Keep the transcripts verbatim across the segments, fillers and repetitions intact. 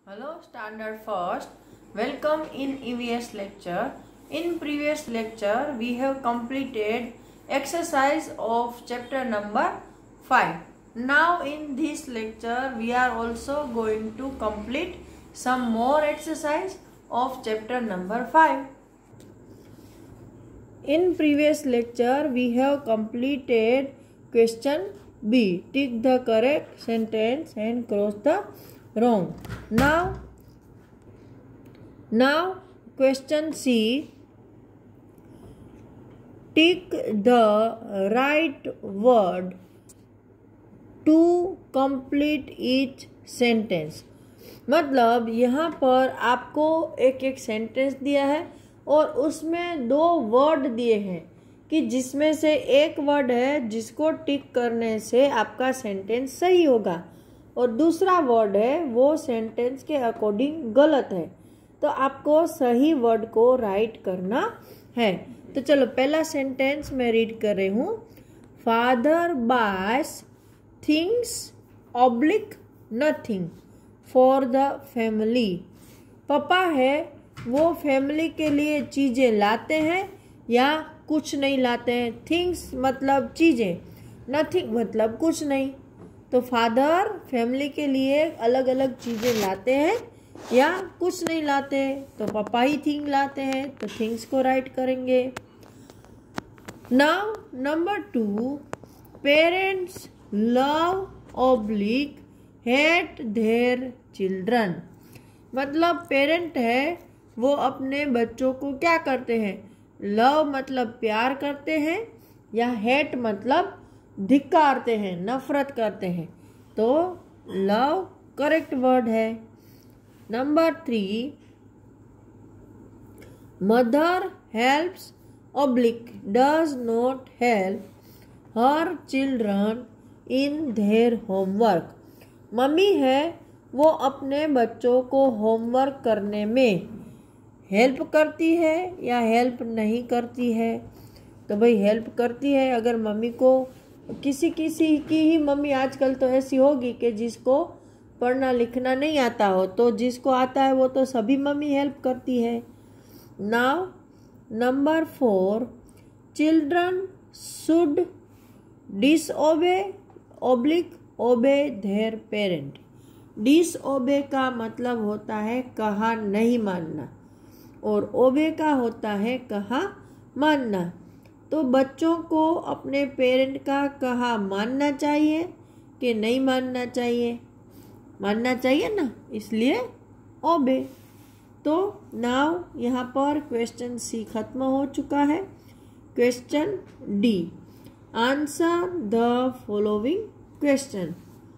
Hello, Standard First. Welcome in E V S lecture. In previous lecture, we have completed exercise of chapter number five. Now, in this lecture, we are also going to complete some more exercise of chapter number five. In previous lecture, we have completed question B. Tick the correct sentence and cross the wrong. Now, now question C. Tick the right word to complete each sentence. मतलब यहाँ पर आपको एक एक sentence दिया है और उसमें दो वर्ड दिए हैं कि जिसमें से एक वर्ड है जिसको टिक करने से आपका सेंटेंस सही होगा और दूसरा वर्ड है वो सेंटेंस के अकॉर्डिंग गलत है, तो आपको सही वर्ड को राइट करना है। तो चलो पहला सेंटेंस मैं रीड कर रही हूँ। Father buys things oblique nothing for the family. पापा है वो फैमिली के लिए चीज़ें लाते हैं या कुछ नहीं लाते हैं। थिंग्स मतलब चीज़ें, नथिंग मतलब कुछ नहीं। तो फादर फैमिली के लिए अलग अलग चीज़ें लाते हैं या कुछ नहीं लाते, तो पापा ही थिंग लाते हैं, तो थिंग्स को राइट करेंगे। Now number two, parents love oblique hate their children. मतलब पेरेंट है वो अपने बच्चों को क्या करते हैं, लव मतलब प्यार करते हैं या हेट मतलब धिक्कारते हैं, नफरत करते हैं, तो लव करेक्ट वर्ड है। Number three, mother helps oblique does not help her children in their homework. Mummy है वो अपने बच्चों को होमवर्क करने में हेल्प करती है या हेल्प नहीं करती है। तो भाई हेल्प करती है। अगर मम्मी को किसी किसी की ही मम्मी आजकल तो ऐसी होगी कि जिसको पढ़ना लिखना नहीं आता हो, तो जिसको आता है वो तो सभी मम्मी हेल्प करती है। Now number four, children should disobey oblique obey their parent. Disobey का मतलब होता है कहा नहीं मानना और ओबे का होता है कहा मानना। तो बच्चों को अपने पेरेंट का कहा मानना चाहिए कि नहीं मानना चाहिए, मानना चाहिए ना, इसलिए ओबे। तो नाउ यहाँ पर क्वेश्चन सी खत्म हो चुका है। Question D, answer the following question.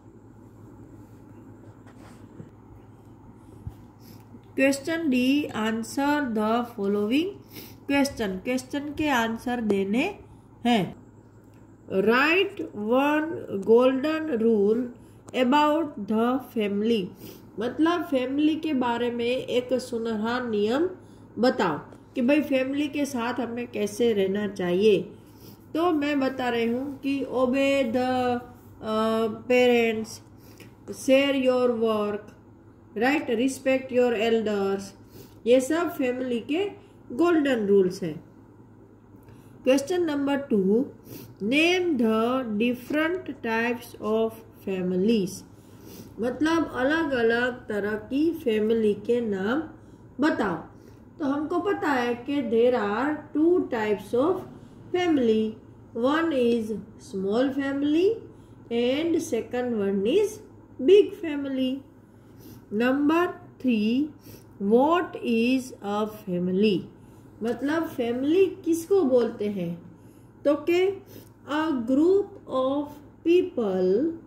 Question D, answer the following question. Question के आंसर देने हैं। Write one golden rule about the family. मतलब फैमिली के बारे में एक सुनहरा नियम बताओ कि भाई फैमिली के साथ हमें कैसे रहना चाहिए। तो मैं बता रही हूँ कि obey the parents, share your work, right, respect your elders, ये सब फैमिली के गोल्डन रूल्स है। Question number two, name the different types of families. मतलब अलग अलग तरह की फैमिली के नाम बताओ। तो हमको पता है कि there are two types of family. One is small family and second one is big family. Number three, what is a family. मतलब फैमिली किसको बोलते हैं, तो के a group of people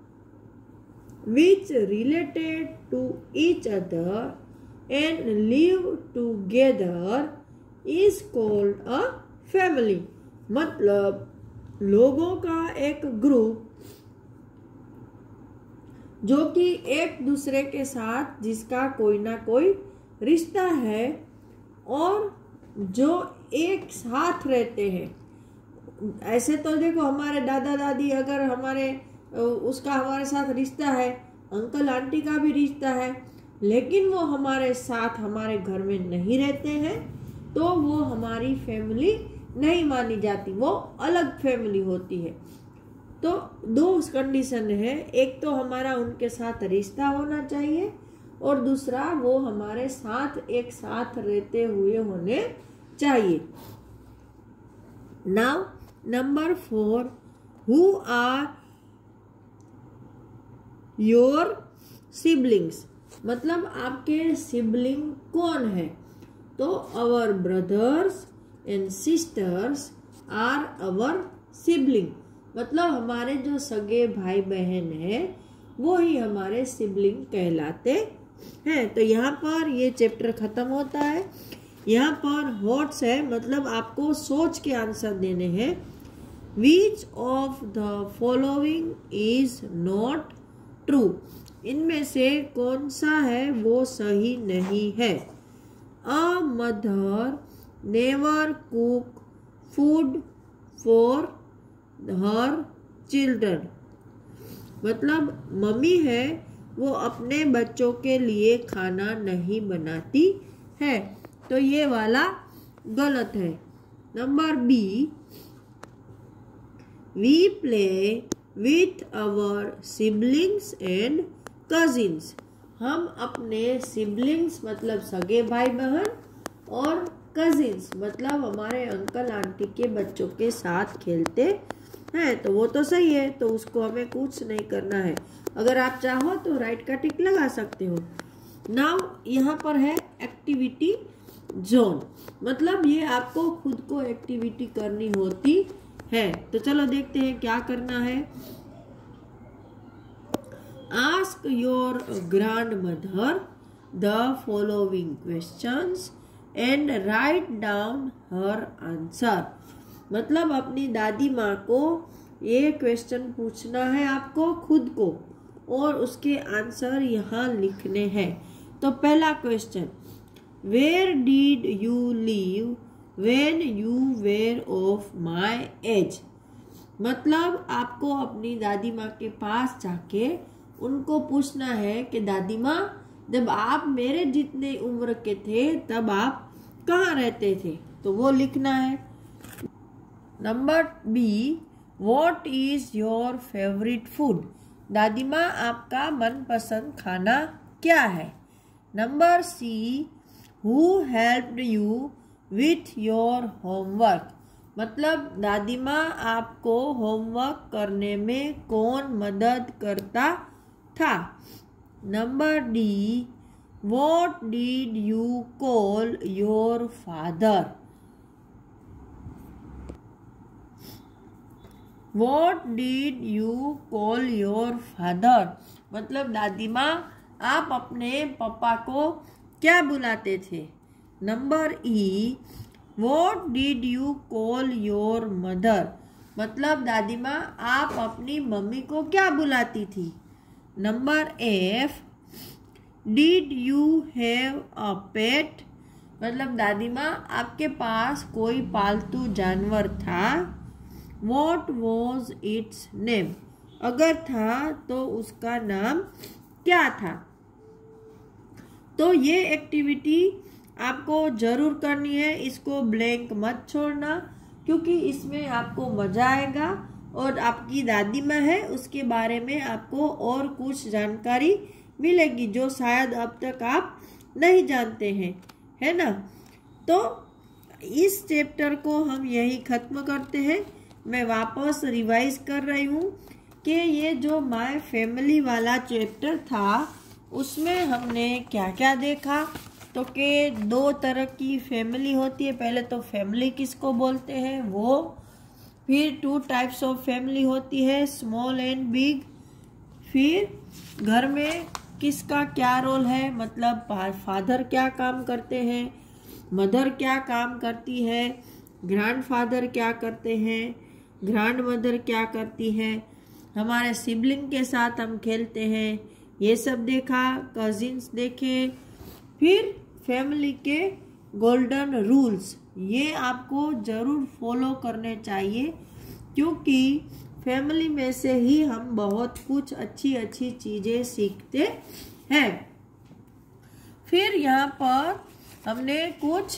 which related to each other and live together is called a family. मतलब लोगों का एक ग्रुप जो कि एक दूसरे के साथ जिसका कोई ना कोई रिश्ता है और जो एक साथ रहते हैं। ऐसे तो देखो हमारे दादा दादी अगर हमारे उसका हमारे साथ रिश्ता है, अंकल आंटी का भी रिश्ता है, लेकिन वो हमारे साथ हमारे घर में नहीं रहते हैं तो वो हमारी फैमिली नहीं मानी जाती, वो अलग फैमिली होती है। तो दो कंडीशन है, एक तो हमारा उनके साथ रिश्ता होना चाहिए और दूसरा वो हमारे साथ एक साथ रहते हुए होने चाहिए। Now number four, who are your siblings, मतलब आपके सिबलिंग कौन है। तो our brothers and sisters are our sibling, मतलब हमारे जो सगे भाई बहन है वो ही हमारे सिबलिंग कहलाते हैं। तो यहाँ पर ये चैप्टर खत्म होता है। यहाँ पर व्हाट्स है, मतलब आपको सोच के आंसर देने हैं। Which of the following is not true, इनमें से कौन सा है वो सही नहीं है। A mother never cook food for her children, मतलब मम्मी है वो अपने बच्चों के लिए खाना नहीं बनाती है, तो ये वाला गलत है। Number B, we play with our siblings and cousins, हम अपने सिबलिंग्स मतलब सगे भाई बहन और कजिन्स मतलब हमारे अंकल आंटी के बच्चों के साथ खेलते हैं, तो वो तो सही है, तो उसको हमें कुछ नहीं करना है। अगर आप चाहो तो राइट का टिक लगा सकते हो। नाउ यहाँ पर है एक्टिविटी जोन, मतलब ये आपको खुद को एक्टिविटी करनी होती है। तो चलो देखते हैं क्या करना है। Ask your grandmother the following questions and write down her answer, मतलब अपनी दादी माँ को ये क्वेश्चन पूछना है आपको खुद को और उसके आंसर यहाँ लिखने हैं। तो पहला question, where did you live when you were of my age, मतलब आपको अपनी दादी माँ के पास जाके उनको पूछना है कि दादी माँ जब आप मेरे जितने उम्र के थे तब आप कहाँ रहते थे, तो वो लिखना है। Number B, what is your favourite food, दादी माँ आपका मनपसंद खाना क्या है। Number C, who helped you with your homework, मतलब दादी माँ आपको होमवर्क करने में कौन मदद करता था। Number D, what did you call your father, what did you call your father, मतलब दादी माँ आप अपने पापा को क्या बुलाते थे। Number E, what did you call your mother, मतलब दादी माँ आप अपनी मम्मी को क्या बुलाती थी। Number F, did you have a pet, मतलब दादी माँ आपके पास कोई पालतू जानवर था। What was its name, अगर था तो उसका नाम क्या था। तो ये एक्टिविटी आपको जरूर करनी है, इसको ब्लैंक मत छोड़ना क्योंकि इसमें आपको मजा आएगा और आपकी दादी माँ है उसके बारे में आपको और कुछ जानकारी मिलेगी जो शायद अब तक आप नहीं जानते हैं, है ना। तो इस चैप्टर को हम यही खत्म करते हैं। मैं वापस रिवाइज कर रही हूँ कि ये जो माय फैमिली वाला चैप्टर था उसमें हमने क्या क्या देखा। तो कि दो तरह की फैमिली होती है, पहले तो फैमिली किसको बोलते हैं वो, फिर टू टाइप्स ऑफ फैमिली होती है स्मॉल एंड बिग, फिर घर में किसका क्या रोल है, मतलब फादर क्या काम करते हैं, मदर क्या काम करती है, ग्रैंडफादर क्या करते हैं, ग्रैंड मदर क्या करती है, हमारे सिबलिंग के साथ हम खेलते हैं, ये सब देखा, कजिन्स देखे, फिर फैमिली के गोल्डन रूल्स, ये आपको ज़रूर फॉलो करने चाहिए क्योंकि फैमिली में से ही हम बहुत कुछ अच्छी अच्छी चीज़ें सीखते हैं। फिर यहाँ पर हमने कुछ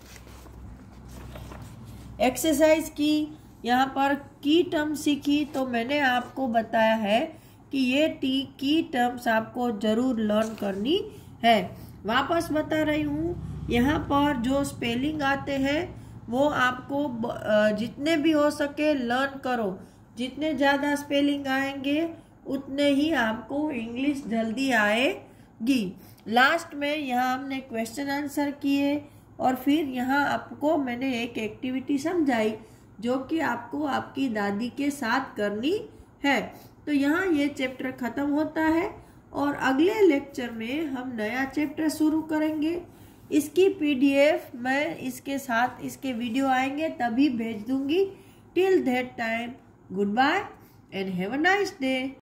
एक्सरसाइज की, यहाँ पर की टर्म सीखी। तो मैंने आपको बताया है कि ये टी की टर्म्स आपको जरूर लर्न करनी है। वापस बता रही हूँ, यहाँ पर जो स्पेलिंग आते हैं वो आपको जितने भी हो सके लर्न करो। जितने ज़्यादा स्पेलिंग आएंगे उतने ही आपको इंग्लिश जल्दी आएगी। लास्ट में यहाँ हमने क्वेश्चन आंसर किए और फिर यहाँ आपको मैंने एक एक्टिविटी समझाई जो कि आपको आपकी दादी के साथ करनी है। तो यहाँ ये चैप्टर ख़त्म होता है और अगले लेक्चर में हम नया चैप्टर शुरू करेंगे। इसकी पीडीएफ मैं इसके साथ इसके वीडियो आएंगे तभी भेज दूंगी। Till that time, goodbye and have a nice day.